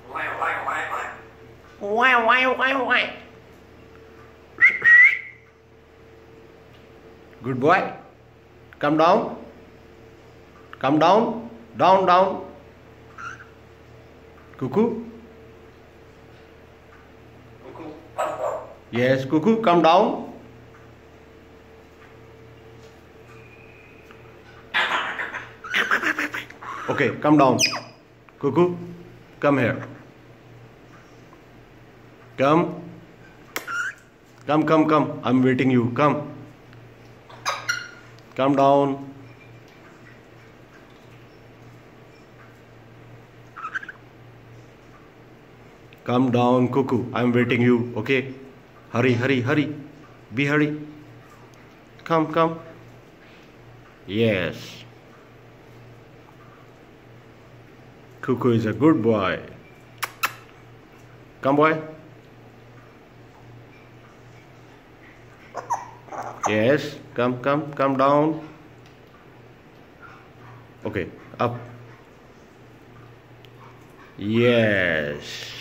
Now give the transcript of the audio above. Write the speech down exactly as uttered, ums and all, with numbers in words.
Why, why, why, why? Good boy. Come down. Come down. Down, down. Cuckoo. Yes, Cuckoo, come down. Okay, come down. Cuckoo, come here. Come. Come, come, come. I'm waiting you. Come. Come down. Come down, Cuckoo. I'm waiting you. Okay. Hurry, hurry, hurry. Be hurry. Come, come. Yes. Cuckoo is a good boy. Come, boy. Yes. Come, come, come down. Okay. Up. Yes.